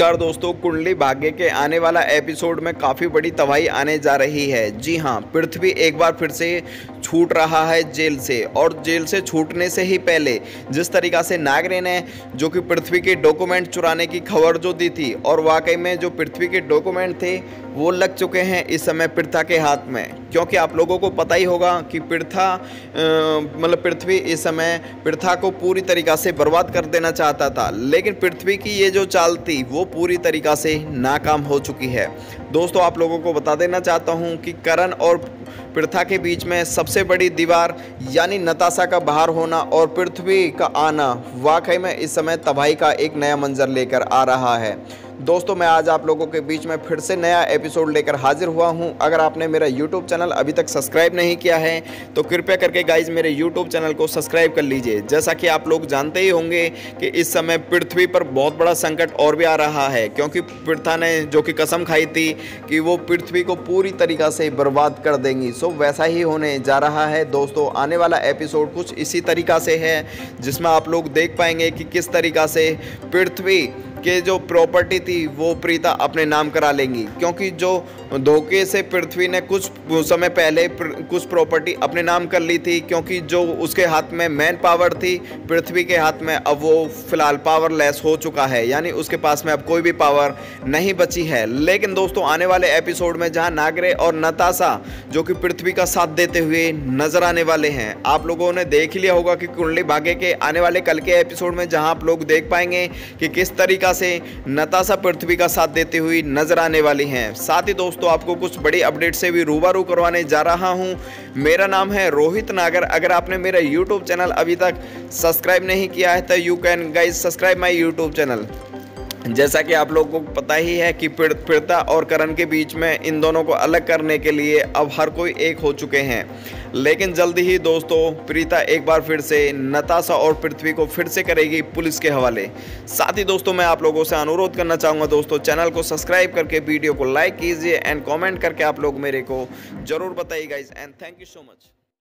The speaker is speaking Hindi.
नमस्कार दोस्तों, कुंडली भाग्य के आने वाला एपिसोड में काफ़ी बड़ी तबाही आने जा रही है। जी हाँ, पृथ्वी एक बार फिर से छूट रहा है जेल से। और जेल से छूटने से ही पहले जिस तरीक़ा से नागरे ने जो कि पृथ्वी के डॉक्यूमेंट चुराने की खबर जो दी थी, और वाकई में जो पृथ्वी के डॉक्यूमेंट थे वो लग चुके हैं इस समय पृथा के हाथ में। क्योंकि आप लोगों को पता ही होगा कि पृथ्वी इस समय पृथा को पूरी तरीक़ा से बर्बाद कर देना चाहता था, लेकिन पृथ्वी की ये जो चाल थी वो पूरी तरीक़ा से नाकाम हो चुकी है। दोस्तों, आप लोगों को बता देना चाहता हूँ कि करण और पृथा के बीच में सबसे बड़ी दीवार यानी नताशा का बाहर होना और पृथ्वी का आना वाकई में इस समय तबाही का एक नया मंजर लेकर आ रहा है। दोस्तों, मैं आज आप लोगों के बीच में फिर से नया एपिसोड लेकर हाजिर हुआ हूं। अगर आपने मेरा YouTube चैनल अभी तक सब्सक्राइब नहीं किया है तो कृपया करके गाइज मेरे YouTube चैनल को सब्सक्राइब कर लीजिए। जैसा कि आप लोग जानते ही होंगे कि इस समय पृथ्वी पर बहुत बड़ा संकट और भी आ रहा है, क्योंकि पृथा ने जो कि कसम खाई थी कि वो पृथ्वी को पूरी तरीक़ा से बर्बाद कर देंगी। सो वैसा ही होने जा रहा है। दोस्तों, आने वाला एपिसोड कुछ इसी तरीक़ा से है, जिसमें आप लोग देख पाएंगे कि किस तरीक़ा से पृथ्वी के जो प्रॉपर्टी थी वो प्रीता अपने नाम करा लेंगी। क्योंकि जो धोखे से पृथ्वी ने कुछ समय पहले कुछ प्रॉपर्टी अपने नाम कर ली थी, क्योंकि जो उसके हाथ में मैन पावर थी पृथ्वी के हाथ में अब वो फिलहाल पावरलेस हो चुका है, यानी उसके पास में अब कोई भी पावर नहीं बची है। लेकिन दोस्तों, आने वाले एपिसोड में जहां नागरे और नताशा जो कि पृथ्वी का साथ देते हुए नजर आने वाले हैं, आप लोगों ने देख लिया होगा कि कुंडली भाग्य के आने वाले कल के एपिसोड में जहां आप लोग देख पाएंगे कि किस तरीका से नताशा पृथ्वी का साथ देती हुई नजर आने वाली हैं। साथ ही दोस्तों, आपको कुछ बड़ी अपडेट से भी रूबरू करवाने जा रहा हूं। मेरा नाम है रोहित नागर। अगर आपने मेरा YouTube चैनल अभी तक सब्सक्राइब नहीं किया है तो you can guys subscribe my YouTube channel. जैसा कि आप लोगों को पता ही है कि पृथा और करण के बीच में इन दोनों को अलग करने के लिए अब हर कोई एक हो चुके हैं। लेकिन जल्दी ही दोस्तों प्रीता एक बार फिर से नताशा और पृथ्वी को फिर से करेगी पुलिस के हवाले। साथ ही दोस्तों, मैं आप लोगों से अनुरोध करना चाहूँगा दोस्तों, चैनल को सब्सक्राइब करके वीडियो को लाइक कीजिए एंड कॉमेंट करके आप लोग मेरे को ज़रूर बताइए guys. And thank you so much.